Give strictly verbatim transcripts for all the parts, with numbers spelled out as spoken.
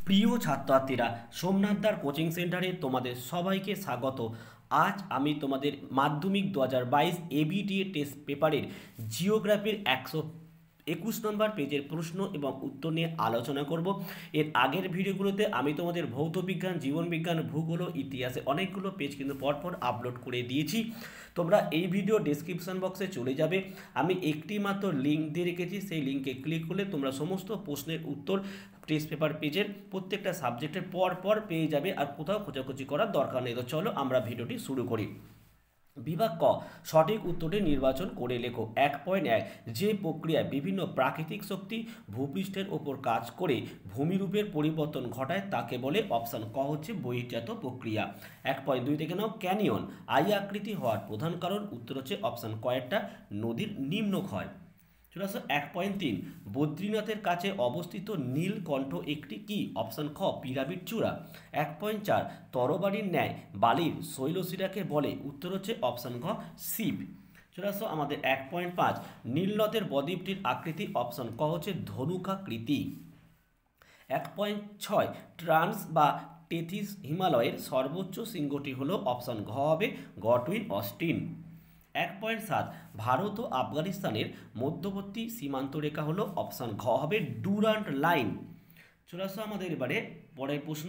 প্রিয় ছাত্রছাত্রীরা, সোমনাথদার কোচিং সেন্টারে তোমাদের সবাইকে স্বাগত। আজ আমি তোমাদের মাধ্যমিক দু হাজার বাইশ এবিটিএ টেস্ট পেপারের জিওগ্রাফির একশো একুশ নম্বর পেজের প্রশ্ন এবং উত্তর নিয়ে আলোচনা করব। এর আগের ভিডিওগুলোতে আমি তোমাদের ভৌত বিজ্ঞান, জীবন বিজ্ঞান, ভূগোল, ইতিহাসে অনেকগুলো পেজ কিন্তু পরপর আপলোড করে দিয়েছি। তোমরা এই ভিডিও ডেসক্রিপশন বক্সে চলে যাবে, আমি একটি মাত্র লিঙ্ক দিয়ে রেখেছি, সেই লিঙ্কে ক্লিক করলে তোমরা সমস্ত প্রশ্নের উত্তর টেস্ট পেপার পেজের প্রত্যেকটা সাবজেক্টের পর পর পেয়ে যাবে, আর কোথাও খোঁজাখুঁজি করার দরকার নেই। তো চলো আমরা ভিডিওটি শুরু করি। বিভাগ ক, সঠিক উত্তরটি নির্বাচন করে লেখো। এক পয়েন্ট এক, যে প্রক্রিয়ায় বিভিন্ন প্রাকৃতিক শক্তি ভূপৃষ্ঠের ওপর কাজ করে ভূমিরূপের পরিবর্তন ঘটায় তাকে বলে, অপশান ক হচ্ছে বহির্জাত প্রক্রিয়া। এক পয়েন্ট দুই থেকে নাও, ক্যানিয়ন আই আকৃতি হওয়ার প্রধান কারণ, উত্তর হচ্ছে অপশান কয়েকটা নদীর নিম্নক্ষয়। চলে আসো এক পয়েন্ট তিন, বদ্রীনাথের কাছে অবস্থিত নীলকণ্ঠ একটি কি, অপশান খ পিরামিড চূড়া। এক পয়েন্ট চার, তরবারির ন্যায় বালির শৈলশিরাকে বলে, উত্তর হচ্ছে অপশান খ শিব। চলে আসো আমাদের এক পয়েন্ট পাঁচ, নীলনদের বদ্বীপটির আকৃতি, অপশান ক হচ্ছে ধনুকাকৃতি। এক পয়েন্ট ছয়, ট্রান্স বা টেথিস হিমালয়ের সর্বোচ্চ শৃঙ্গটি হল, অপশান ঘ হবে গটউইন অস্টিন। এক পয়েন্ট সাত, ভারত ও আফগানিস্তানের মধ্যবর্তী সীমান্ত রেখা হলো, অপশান ঘ হবে ডুরান্ট লাইন। চলে আসো আমাদের এবারে পরের প্রশ্ন।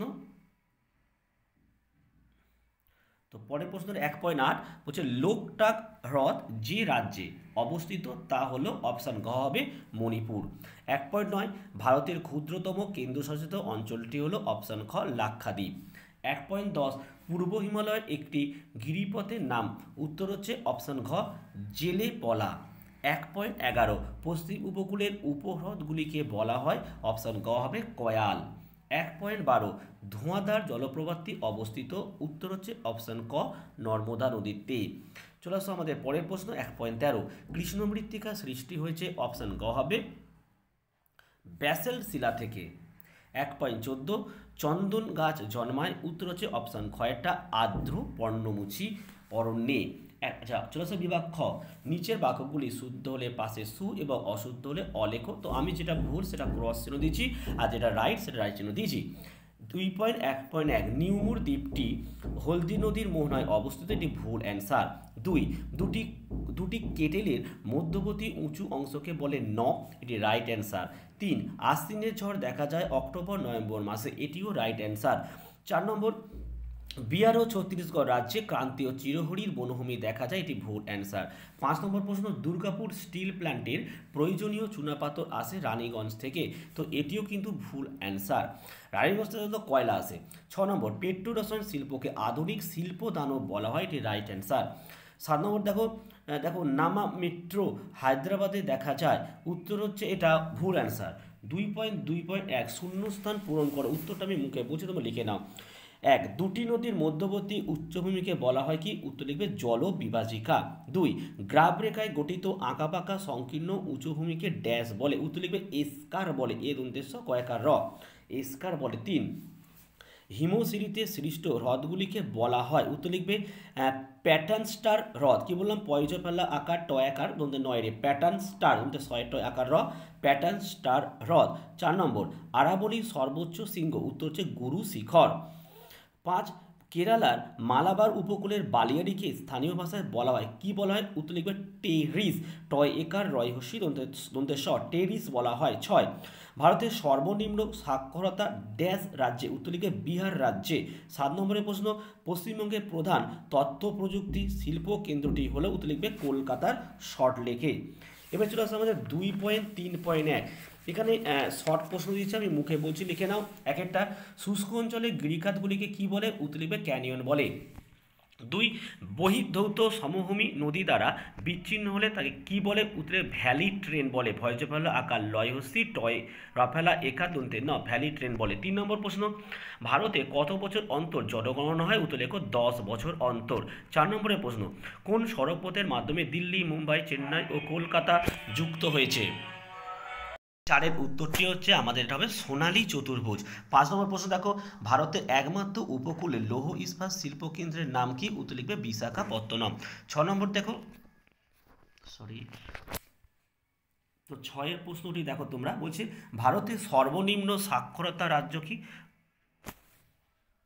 তো পরের প্রশ্নের এক পয়েন্ট আট বলছে, লোকটাক হ্রদ যে রাজ্যে অবস্থিত তা হলো, অপশান ঘ হবে মণিপুর। এক পয়েন্ট নয়, ভারতের ক্ষুদ্রতম কেন্দ্রশাসিত অঞ্চলটি হলো, অপশান খ লাক্ষাদ্বীপ। এক পয়েন্ট দশ, পূর্ব হিমালয়ের একটি গিরিপথের নাম, উত্তর হচ্ছে অপশান ঘ জেলে পলা। এক পয়েন্ট এগারো, পশ্চিম উপকূলের উপহ্রদগুলিকে বলা হয়, অপশান গ হবে কয়াল। এক পয়েন্ট বারো, ধোঁয়াধার জলপ্রপাতটি অবস্থিত, উত্তর হচ্ছে অপশান ক নর্মদা নদীতে। চলে আসো আমাদের পরের প্রশ্ন। এক পয়েন্ট তেরো, কৃষ্ণ মৃত্তিকা সৃষ্টি হয়েছে, অপশান গ হবে ব্যাসল্ট শিলা থেকে। এক পয়েন্ট চোদ্দো, চন্দন গাছ জন্মায়, উত্তর হচ্ছে অপশান খ একটা আর্দ্র পর্ণমোচী অরণ্যে। আচ্ছা চলে আসো বিভাগ খ, নিচের বাক্যগুলি শুদ্ধ হলে পাশে সু এবং অশুদ্ধ হলে অলেখ। তো আমি যেটা ভুল সেটা ক্রস চিহ্ন দিয়েছি, আর যেটা রাইট সেটা রাইট চিহ্ন দিয়েছি। দুই পয়েন্ট এক পয়েন্ট এক, নিউমুর দ্বীপটি হলদি নদীর মোহনায় অবস্থিত, এটি ভুল অ্যান্সার। দুই, দুটি দুটি কেটেলের মধ্যবর্তী উঁচু অংশকে বলে নব, এটি রাইট অ্যান্সার। তিন, আশ্বিনের ঝড় দেখা যায় অক্টোবর নভেম্বর মাসে, এটিও রাইট অ্যান্সার। চার নম্বর, বিহার ও ছত্তিশগড় রাজ্যে ক্রান্তীয় চিরহরির বনভূমি দেখা যায়, এটি ভুল অ্যান্সার। পাঁচ নম্বর প্রশ্ন, দুর্গাপুর স্টিল প্ল্যান্টের প্রয়োজনীয় চুনাপাথর আসে রানীগঞ্জ থেকে, তো এটিও কিন্তু ভুল অ্যান্সার। রানীগঞ্জ থেকে তো কয়লা আসে। ছ নম্বর, পেট্রো রসায়ন শিল্পকে আধুনিক শিল্প দানব বলা হয়, এটি রাইট অ্যান্সার। সাত নম্বর দেখো দেখো নামা মেট্রো হায়দ্রাবাদে দেখা যায়, উত্তর হচ্ছে এটা ভুল অ্যান্সার। দুই পয়েন্ট দুই পয়েন্ট এক, শূন্যস্থান পূরণ করো, উত্তরটা আমি মুখে বলছি, তোমরা লিখে নাও। এক, দুটি নদীর মধ্যবর্তী উচ্চভূমিকে বলা হয় কি, উত্তর লিখবে জল বিভাজিকা। দুই, গ্রাফ রেখায় গঠিত আঁকাবাঁকা সংকীর্ণ উঁচুভূমিকে ড্যাশ বলে, উত্তর লিখবে এসকার বলে, এ দন্তেশ্ব কয়েকার র, এসকার বলে। তিন, হিমশিরিতে সৃষ্ট হ্রদগুলিকে বলা হয়, উত্তর লিখবে প্যাটার্ন স্টার হ্রদ। কি বললাম, পয়জ ফেলা আকার টয় আকার দন্তে নয় রে, প্যাটার্ন স্টার দন্তে ছয় টয় আকার র, প্যাটার্ন স্টার হ্রদ। চার নম্বর, আরাবলীর সর্বোচ্চ শৃঙ্গ, উত্তর হচ্ছে গুরু শিখর। পাঁচ, কেরালার মালাবার উপকূলের বালিয়াড়িকে স্থানীয় ভাষায় বলা হয়, কি বলা হয়, উত্তর লিখবে টেরিস, টয় একার রয় হস্যি দন্তে স, টেরিস বলা হয়। ছয়, ভারতের সর্বনিম্ন সাক্ষরতা ড্যাশ রাজ্যে, উত্তর লিখবে বিহার রাজ্যে। সাত নম্বরের প্রশ্ন, পশ্চিমবঙ্গের প্রধান তথ্য প্রযুক্তি শিল্প কেন্দ্রটি হলো, উত্তর লিখবে কলকাতার সল্টলেকে। এবার চলে আসছে আমাদের দুই পয়েন্ট তিন পয়েন্ট এক, এখানে শর্ট প্রশ্ন দিচ্ছে, আমি মুখে বলছি, লিখে নাও। এক একটা, শুষ্ক অঞ্চলে গিরিখাতগুলিকে কি বলে, উত্তর লিখবে ক্যানিয়ন বলে। দুই, বহির্ধৌত সমভূমি নদী দ্বারা বিচ্ছিন্ন হলে তাকে কি বলে, উত্তরে ভ্যালি ট্রেন বলে, ভয়জ ফেলা আকার লয় হস্যি টয় রফেলা একা দন্তে ন, ভ্যালি ট্রেন বলে। তিন নম্বর প্রশ্ন, ভারতে কত বছর অন্তর জনগণনা হয়, উত্তর লেখো দশ বছর অন্তর। চার নম্বরের প্রশ্ন, কোন সড়কপথের মাধ্যমে দিল্লি, মুম্বাই, চেন্নাই ও কলকাতা যুক্ত হয়েছে, চারের উত্তরটি হচ্ছে আমাদের এটা হবে সোনালী চতুর্ভুজ। পাঁচ নম্বর প্রশ্ন দেখো, ভারতের একমাত্র উপকূলে লৌহ ইস্পাত শিল্প কেন্দ্রের নাম কি, উত্তর লিখবে বিশাখাপত্তনম। ছ নম্বর দেখো, সরি তো ছয়ের প্রশ্নটি দেখো তোমরা, বলছে ভারতের সর্বনিম্ন সাক্ষরতা রাজ্য কি,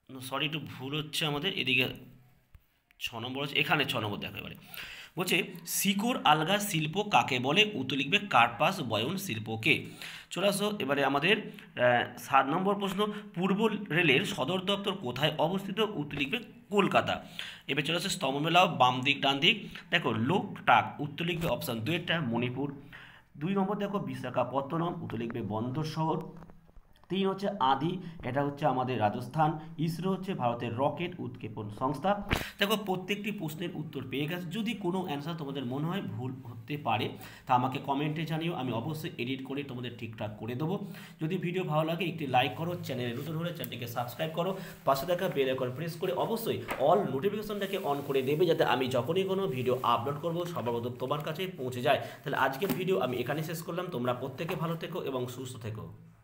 সরি একটু ভুল হচ্ছে আমাদের এদিকে, ছ নম্বর হচ্ছে এখানে, ছ নম্বর দেখো এবারে বলছে শিকড় আলগা শিল্প কাকে বলে, উত্তর লিখবে কার্পাস বয়ন শিল্পকে। চলে আসো এবারে আমাদের সাত নম্বর প্রশ্ন, পূর্ব রেলের সদর দপ্তর কোথায় অবস্থিত, উত্তর লিখবে কলকাতা। এবার চলে আসে স্তম্ভ মেলাও, বাম দিক ডান দিক, দেখো লোকটাক, উত্তর লিখবে অপশান দুইটা মণিপুর। দুই নম্বর দেখো বিশাখাপত্তনম, উত্তর লিখবে বন্দর শহর। তিন হচ্ছে আদি, এটা হচ্ছে আমাদের রাজস্থান। ইসরো হচ্ছে ভারতের রকেট উৎক্ষেপণ সংস্থা। দেখো প্রত্যেকটি প্রশ্নের উত্তর পেয়ে গেছে। যদি কোনো অ্যান্সার তোমাদের মনে হয় ভুল হতে পারে তা আমাকে কমেন্টে জানিও, আমি অবশ্যই এডিট করে তোমাদের ঠিকঠাক করে দেবো। যদি ভিডিও ভালো লাগে একটি লাইক করো, চ্যানেলে নতুন হলে চ্যানেলটিকে সাবস্ক্রাইব করো, পাশে থাকা বেল আইকন প্রেস করে অবশ্যই অল নোটিফিকেশনটাকে অন করে দেবে, যাতে আমি যখনই কোনো ভিডিও আপলোড করবো সবার প্রথম তোমার কাছে পৌঁছে যায়। তাহলে আজকের ভিডিও আমি এখানে শেষ করলাম। তোমরা প্রত্যেকে ভালো থেকো এবং সুস্থ থেকো।